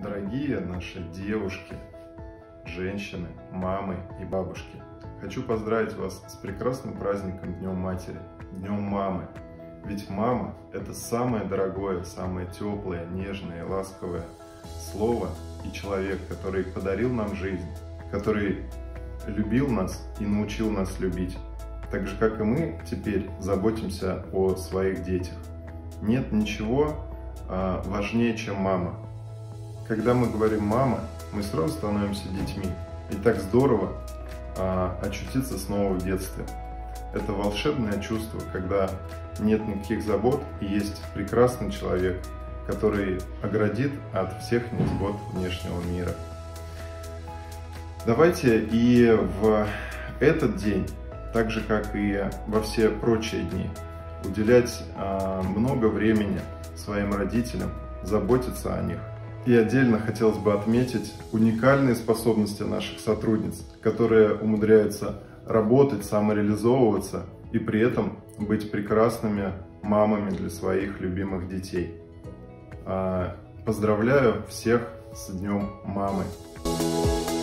Дорогие наши девушки, женщины, мамы и бабушки, хочу поздравить вас с прекрасным праздником Днем Матери, Днем Мамы. Ведь мама – это самое дорогое, самое теплое, нежное и ласковое слово и человек, который подарил нам жизнь, который любил нас и научил нас любить. Так же, как и мы теперь заботимся о своих детях. Нет ничего важнее, чем мама. Когда мы говорим «мама», мы сразу становимся детьми. И так здорово очутиться снова в детстве. Это волшебное чувство, когда нет никаких забот и есть прекрасный человек, который оградит от всех невзгод внешнего мира. Давайте и в этот день, так же как и во все прочие дни, уделять много времени своим родителям, заботиться о них. И отдельно хотелось бы отметить уникальные способности наших сотрудниц, которые умудряются работать, самореализовываться и при этом быть прекрасными мамами для своих любимых детей. Поздравляю всех с Днем Мамы!